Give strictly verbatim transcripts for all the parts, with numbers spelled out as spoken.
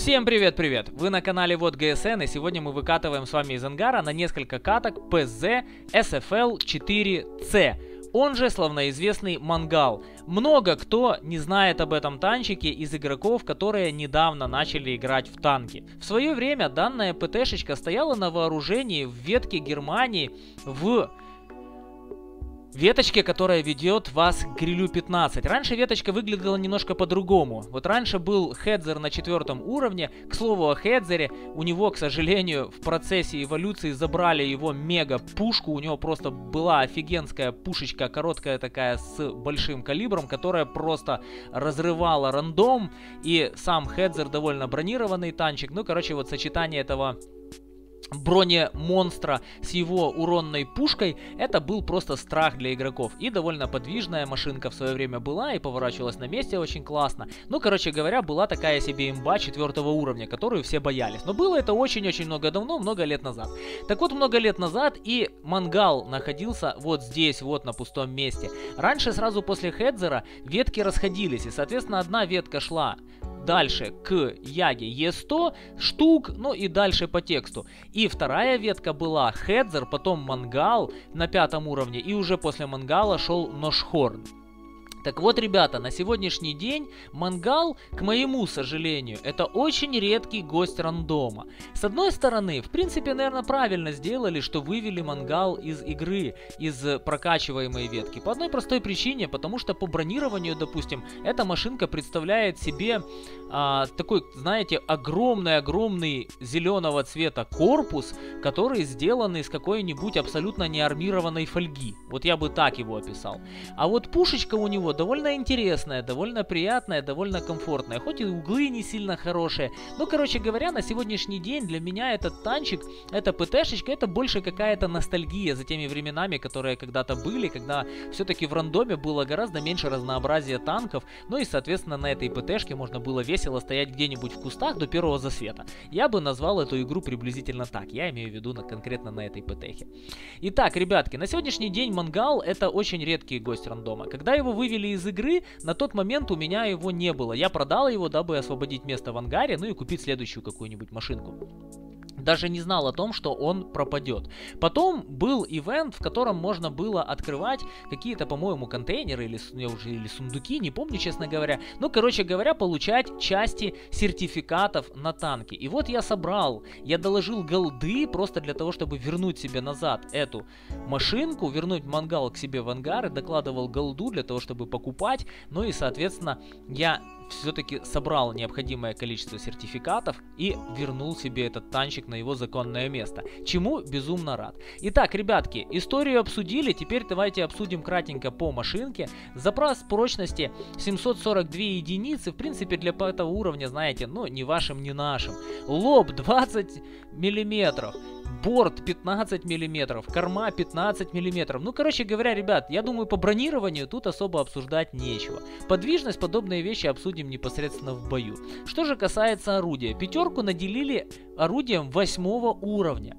Всем привет-привет! Вы на канале Вот ГСН, и сегодня мы выкатываем с вами из ангара на несколько каток пэ зэ эс эф эл четыре цэ, он же славноизвестный Мангал. Много кто не знает об этом танчике из игроков, которые недавно начали играть в танки. В свое время данная ПТшечка стояла на вооружении в ветке Германии в веточке, которая ведет вас к грилю пятнадцать. Раньше веточка выглядела немножко по-другому. Вот раньше был Хедзер на четвертом уровне. К слову о Хедзере, у него, к сожалению, в процессе эволюции забрали его мега-пушку. У него просто была офигенская пушечка, короткая такая, с большим калибром, которая просто разрывала рандом. И сам Хедзер довольно бронированный танчик. Ну, короче, вот сочетание этого бронемонстра с его уронной пушкой, это был просто страх для игроков. И довольно подвижная машинка в свое время была и поворачивалась на месте очень классно. Ну, короче говоря, была такая себе имба четвертого уровня, которую все боялись. Но было это очень-очень много давно, много лет назад. Так вот, много лет назад и Мангал находился вот здесь, вот на пустом месте. Раньше, сразу после Хедзера, ветки расходились, и, соответственно, одна ветка шла дальше к Яге Е сто штук, ну и дальше по тексту. И вторая ветка была Хедзер, потом Мангал на пятом уровне, и уже после Мангала шел Ношхорн. Так вот, ребята, на сегодняшний день Мангал, к моему сожалению, это очень редкий гость рандома. С одной стороны, в принципе, наверное, правильно сделали, что вывели Мангал из игры, из прокачиваемой ветки. По одной простой причине, потому что по бронированию, допустим, эта машинка представляет себе а, такой, знаете, огромный-огромный зеленого цвета корпус, который сделан из какой-нибудь абсолютно неармированной фольги. Вот я бы так его описал. А вот пушечка у него довольно интересная, довольно приятная, довольно комфортная. Хоть и углы не сильно хорошие. Но, короче говоря, на сегодняшний день для меня этот танчик, эта ПТшечка, это больше какая-то ностальгия за теми временами, которые когда-то были, когда все-таки в рандоме было гораздо меньше разнообразия танков. Ну и, соответственно, на этой ПТшке можно было весело стоять где-нибудь в кустах до первого засвета. Я бы назвал эту игру приблизительно так. Я имею в виду на, конкретно на этой ПТхе. Итак, ребятки, на сегодняшний день Мангал это очень редкий гость рандома. Когда его вывели из игры, на тот момент у меня его не было. Я продал его, дабы освободить место в ангаре, ну и купить следующую какую-нибудь машинку. Даже не знал о том, что он пропадет. Потом был ивент, в котором можно было открывать какие-то, по-моему, контейнеры или, уже, или сундуки, не помню, честно говоря. Ну, короче говоря, получать части сертификатов на танки. И вот я собрал, я доложил голды просто для того, чтобы вернуть себе назад эту машинку, вернуть Мангал к себе в ангар, и докладывал голду для того, чтобы покупать. Ну и, соответственно, я все-таки собрал необходимое количество сертификатов и вернул себе этот танчик на его законное место. Чему безумно рад. Итак, ребятки, историю обсудили. Теперь давайте обсудим кратенько по машинке. Запас прочности семьсот сорок две единицы. В принципе, для этого уровня, знаете, ну, ни вашим, ни нашим. Лоб двадцать миллиметров. Борт пятнадцать миллиметров, корма пятнадцать миллиметров. Ну, короче говоря, ребят, я думаю, по бронированию тут особо обсуждать нечего. Подвижность, подобные вещи обсудим непосредственно в бою. Что же касается орудия. Пятерку наделили орудием восьмого уровня.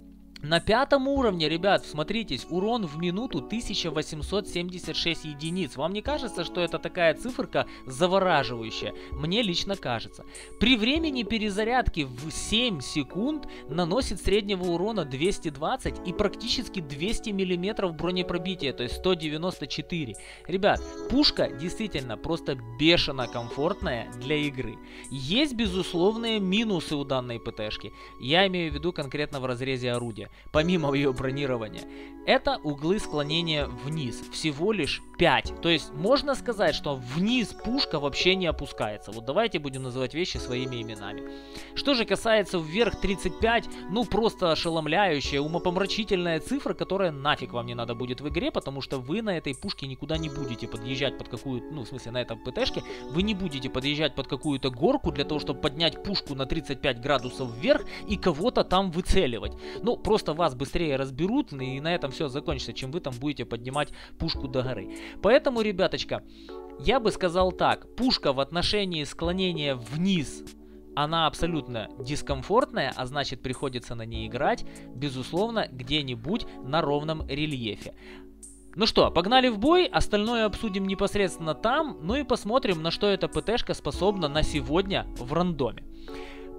На пятом уровне, ребят, смотритесь, урон в минуту тысяча восемьсот семьдесят шесть единиц. Вам не кажется, что это такая циферка завораживающая? Мне лично кажется. При времени перезарядки в семь секунд наносит среднего урона двести двадцать и практически двести миллиметров бронепробития, то есть сто девяносто четыре. Ребят, пушка действительно просто бешено комфортная для игры. Есть безусловные минусы у данной ПТшки. Я имею в виду конкретно в разрезе орудия. Помимо ее бронирования, это углы склонения вниз, всего лишь пять. То есть можно сказать, что вниз пушка вообще не опускается. Вот давайте будем называть вещи своими именами. Что же касается вверх тридцать пять, ну просто ошеломляющая, умопомрачительная цифра, которая нафиг вам не надо будет в игре, потому что вы на этой пушке никуда не будете подъезжать под какую-то, ну в смысле на этом ПТшке, вы не будете подъезжать под какую-то горку для того, чтобы поднять пушку на тридцать пять градусов вверх и кого-то там выцеливать. Ну просто вас быстрее разберут, и на этом все закончится, чем вы там будете поднимать пушку до горы. Поэтому, ребяточка, я бы сказал так. Пушка в отношении склонения вниз, она абсолютно дискомфортная, а значит приходится на ней играть, безусловно, где-нибудь на ровном рельефе. Ну что, погнали в бой, остальное обсудим непосредственно там, ну и посмотрим, на что эта ПТшка способна на сегодня в рандоме.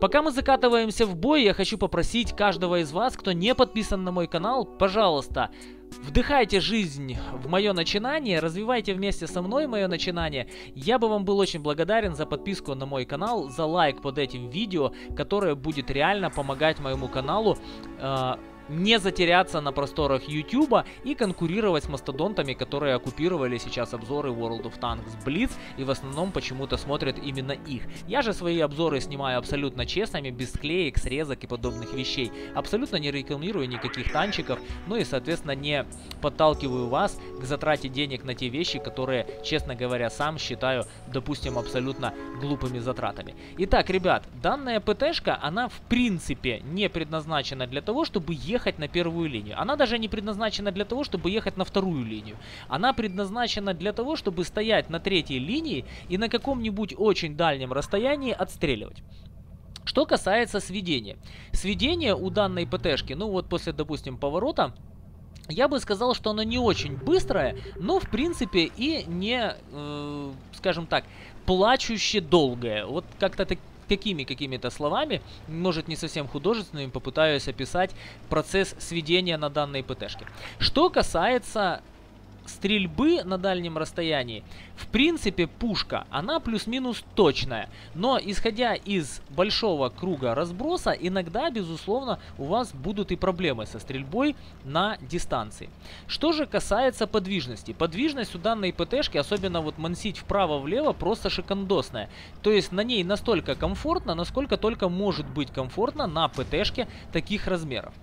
Пока мы закатываемся в бой, я хочу попросить каждого из вас, кто не подписан на мой канал, пожалуйста, вдыхайте жизнь в мое начинание, развивайте вместе со мной мое начинание. Я бы вам был очень благодарен за подписку на мой канал, за лайк под этим видео, которое будет реально помогать моему каналу э, не затеряться на просторах Ютуба и конкурировать с мастодонтами, которые оккупировали сейчас обзоры World of Tanks Blitz и в основном почему-то смотрят именно их. Я же свои обзоры снимаю абсолютно честными, без склеек, срезок и подобных вещей. Абсолютно не рекламирую никаких танчиков, ну и соответственно не подталкиваю вас к затрате денег на те вещи, которые, честно говоря, сам считаю, допустим, абсолютно глупыми затратами. Итак, ребят, данная ПТшка, она в принципе не предназначена для того, чтобы ехать на первую линию. Она даже не предназначена для того, чтобы ехать на вторую линию. Она предназначена для того, чтобы стоять на третьей линии и на каком-нибудь очень дальнем расстоянии отстреливать. Что касается сведения. Сведение у данной ПТшки, ну вот после, допустим, поворота, я бы сказал, что оно не очень быстрое, но в принципе и не, э, скажем так, плачуще долгое. Вот как-то так. Какими какими-то словами, может не совсем художественными, попытаюсь описать процесс сведения на данной ПТшке. Что касается стрельбы на дальнем расстоянии, в принципе пушка, она плюс-минус точная, но исходя из большого круга разброса, иногда, безусловно, у вас будут и проблемы со стрельбой на дистанции. Что же касается подвижности, подвижность у данной ПТшки, особенно вот мансить вправо-влево, просто шикандосная. То есть на ней настолько комфортно, насколько только может быть комфортно на ПТшке таких размеров.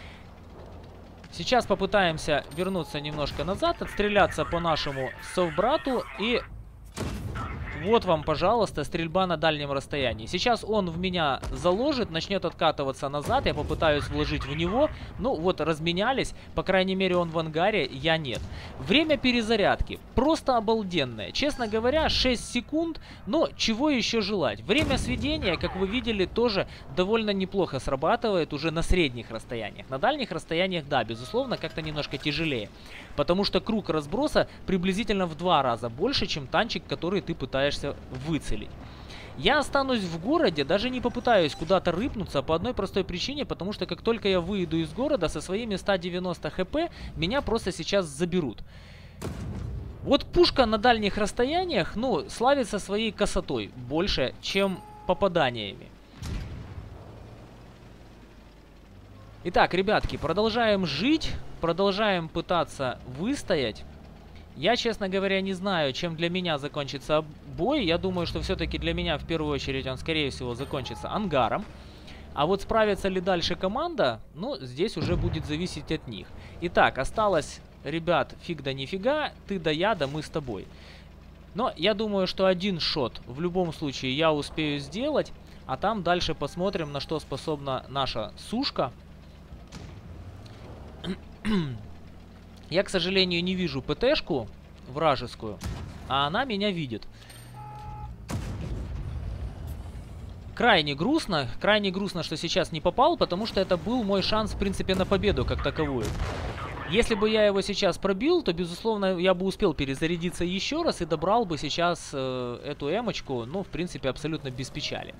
Сейчас попытаемся вернуться немножко назад, отстреляться по нашему совбрату и... Вот вам, пожалуйста, стрельба на дальнем расстоянии. Сейчас он в меня заложит, начнет откатываться назад, я попытаюсь вложить в него. Ну вот, разменялись, по крайней мере он в ангаре, я нет. Время перезарядки просто обалденное. Честно говоря, шесть секунд, но чего еще желать? Время сведения, как вы видели, тоже довольно неплохо срабатывает уже на средних расстояниях. На дальних расстояниях, да, безусловно, как-то немножко тяжелее. Потому что круг разброса приблизительно в два раза больше, чем танчик, который ты пытаешься выцелить. Я останусь в городе, даже не попытаюсь куда-то рыпнуться по одной простой причине, потому что как только я выйду из города со своими ста девяноста хп, меня просто сейчас заберут. Вот пушка на дальних расстояниях, ну, славится своей косотой больше, чем попаданиями. Итак, ребятки, продолжаем жить, продолжаем пытаться выстоять. Я, честно говоря, не знаю, чем для меня закончится бой. Я думаю, что все-таки для меня, в первую очередь, он, скорее всего, закончится ангаром. А вот справится ли дальше команда, ну, здесь уже будет зависеть от них. Итак, осталось, ребят, фиг да нифига, ты да я, да мы с тобой. Но я думаю, что один шот в любом случае я успею сделать. А там дальше посмотрим, на что способна наша сушка. Я, к сожалению, не вижу ПТшку вражескую, а она меня видит. Крайне грустно, крайне грустно, что сейчас не попал, потому что это был мой шанс, в принципе, на победу как таковую. Если бы я его сейчас пробил, то, безусловно, я бы успел перезарядиться еще раз и добрал бы сейчас э, эту эмочку, ну, в принципе, абсолютно без печали.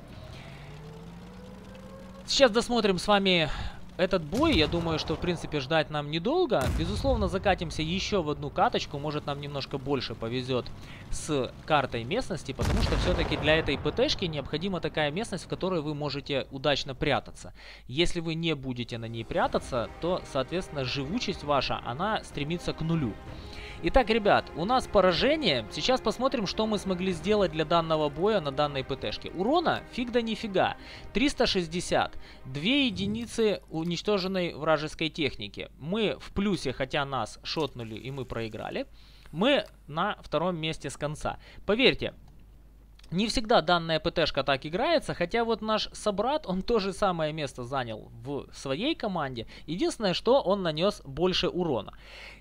Сейчас досмотрим с вами... этот бой. Я думаю, что в принципе ждать нам недолго. Безусловно, закатимся еще в одну каточку. Может, нам немножко больше повезет с картой местности, потому что все-таки для этой ПТшки необходима такая местность, в которой вы можете удачно прятаться. Если вы не будете на ней прятаться, то, соответственно, живучесть ваша, она стремится к нулю. Итак, ребят, у нас поражение. Сейчас посмотрим, что мы смогли сделать для данного боя на данной ПТшке. Урона фиг да нифига. триста шестьдесят. Две единицы уничтоженной вражеской техники. Мы в плюсе, хотя нас шотнули и мы проиграли. Мы на втором месте с конца. Поверьте, не всегда данная ПТшка так играется, хотя вот наш собрат, он то же самое место занял в своей команде. Единственное, что он нанес больше урона.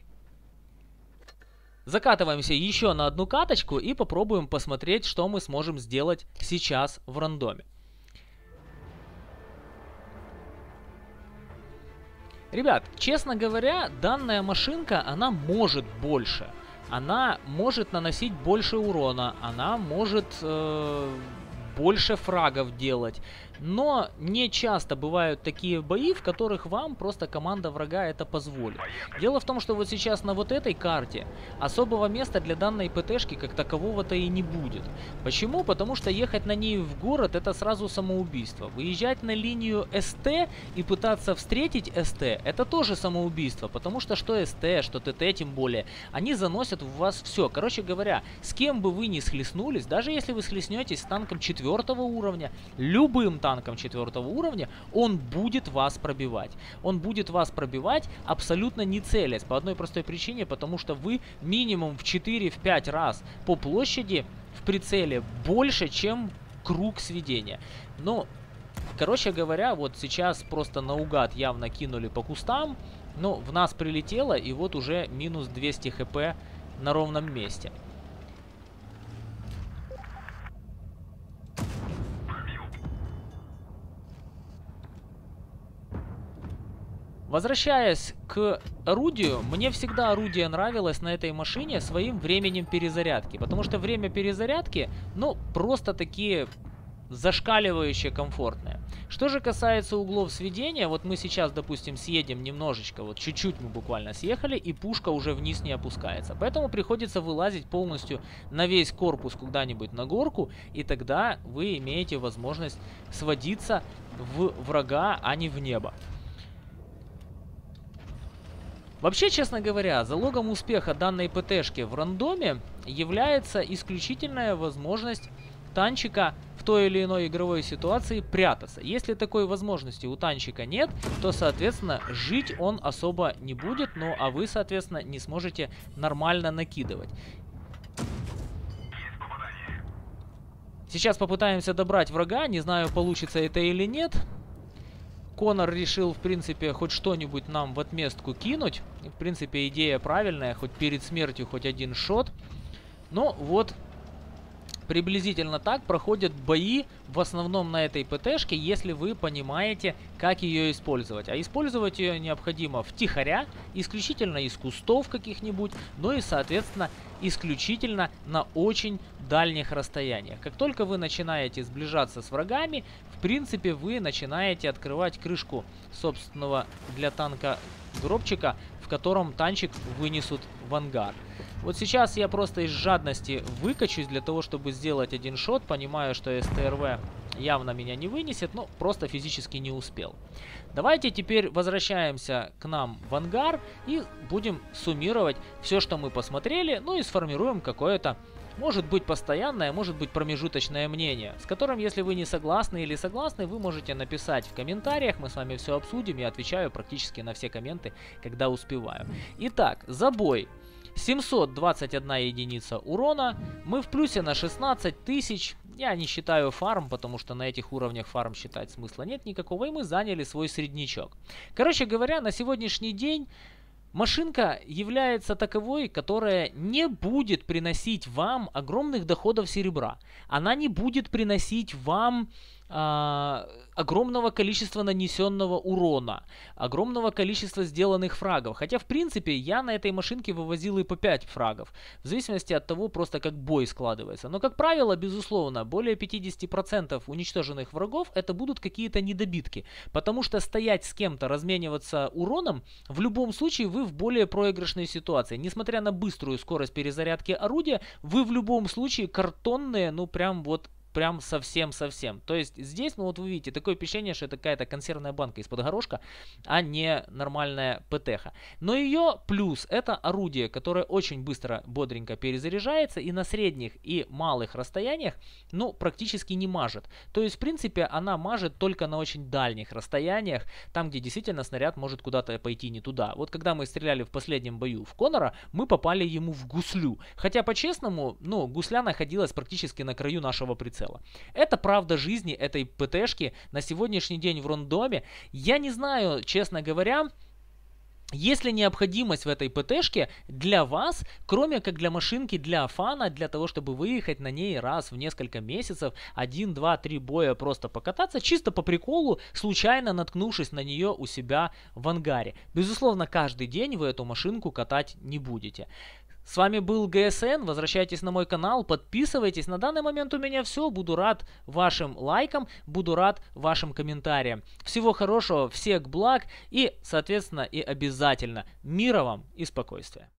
Закатываемся еще на одну каточку и попробуем посмотреть, что мы сможем сделать сейчас в рандоме. Ребят, честно говоря, данная машинка, она может больше. Она может наносить больше урона, она может э, больше фрагов делать. Но не часто бывают такие бои, в которых вам просто команда врага это позволит. Дело в том, что вот сейчас на вот этой карте особого места для данной ПТшки как такового-то и не будет. Почему? Потому что ехать на ней в город это сразу самоубийство. Выезжать на линию СТ и пытаться встретить СТ это тоже самоубийство. Потому что что СТ, что ТТ тем более, они заносят в вас все. Короче говоря, с кем бы вы ни схлестнулись, даже если вы схлестнетесь с танком четвертого уровня, любым танком, танком четвертого уровня, он будет вас пробивать. Он будет вас пробивать абсолютно не целясь. По одной простой причине, потому что вы минимум в четыре-пять раз по площади в прицеле больше, чем круг сведения. Но, короче говоря, вот сейчас просто наугад явно кинули по кустам. Но в нас прилетело, и вот уже минус двести хп на ровном месте. Возвращаясь к орудию, мне всегда орудие нравилось на этой машине своим временем перезарядки. Потому что время перезарядки, ну, просто такие зашкаливающие комфортные. Что же касается углов сведения, вот мы сейчас, допустим, съедем немножечко, вот чуть-чуть мы буквально съехали, и пушка уже вниз не опускается. Поэтому приходится вылазить полностью на весь корпус куда-нибудь на горку, и тогда вы имеете возможность сводиться в врага, а не в небо. Вообще, честно говоря, залогом успеха данной ПТшки в рандоме является исключительная возможность танчика в той или иной игровой ситуации прятаться. Если такой возможности у танчика нет, то, соответственно, жить он особо не будет, ну а вы, соответственно, не сможете нормально накидывать. Сейчас попытаемся добрать врага, не знаю, получится это или нет. Конор решил, в принципе, хоть что-нибудь нам в отместку кинуть. В принципе, идея правильная, хоть перед смертью хоть один шот. Но вот приблизительно так проходят бои в основном на этой ПТшке, если вы понимаете, как ее использовать. А использовать ее необходимо втихаря, исключительно из кустов каких-нибудь, но и, соответственно, исключительно на очень дальних расстояниях. Как только вы начинаете сближаться с врагами, в принципе, вы начинаете открывать крышку собственного для танка гробчика, в котором танчик вынесут в ангар. Вот сейчас я просто из жадности выкачусь для того, чтобы сделать один шот. Понимаю, что СТРВ явно меня не вынесет, но просто физически не успел. Давайте теперь возвращаемся к нам в ангар и будем суммировать все, что мы посмотрели, ну и сформируем какое-то, может быть, постоянное, может быть, промежуточное мнение, с которым, если вы не согласны или согласны, вы можете написать в комментариях, мы с вами все обсудим, я отвечаю практически на все комменты, когда успеваю. Итак, за бой семьсот двадцать одна единица урона, мы в плюсе на шестнадцать тысяч, я не считаю фарм, потому что на этих уровнях фарм считать смысла нет никакого, и мы заняли свой среднячок. Короче говоря, на сегодняшний день машинка является таковой, которая не будет приносить вам огромных доходов серебра. Она не будет приносить вам а, огромного количества нанесенного урона, огромного количества сделанных фрагов. Хотя, в принципе, я на этой машинке вывозил и по пять фрагов. В зависимости от того, просто как бой складывается. Но, как правило, безусловно, более пятьдесят процентов уничтоженных врагов это будут какие-то недобитки. Потому что стоять с кем-то, размениваться уроном, в любом случае вы в более проигрышной ситуации. Несмотря на быструю скорость перезарядки орудия, вы в любом случае картонные, ну прям вот прям совсем-совсем. То есть здесь, ну вот вы видите, такое впечатление, что это какая-то консервная банка из-под горошка, а не нормальная ПТХа. Но ее плюс — это орудие, которое очень быстро, бодренько перезаряжается и на средних и малых расстояниях, ну, практически не мажет. То есть, в принципе, она мажет только на очень дальних расстояниях, там, где действительно снаряд может куда-то пойти не туда. Вот когда мы стреляли в последнем бою в Конора, мы попали ему в гуслю. Хотя, по-честному, ну, гусля находилась практически на краю нашего прицела. Это правда жизни этой ПТшки на сегодняшний день в рандоме. Я не знаю, честно говоря, есть ли необходимость в этой ПТшке для вас, кроме как для машинки для фана, для того, чтобы выехать на ней раз в несколько месяцев, один, два, три боя просто покататься, чисто по приколу, случайно наткнувшись на нее у себя в ангаре. Безусловно, каждый день вы эту машинку катать не будете. С вами был ГСН, возвращайтесь на мой канал, подписывайтесь. На данный момент у меня все. Буду рад вашим лайкам, буду рад вашим комментариям. Всего хорошего, всех благ и, соответственно, и обязательно мира вам и спокойствия.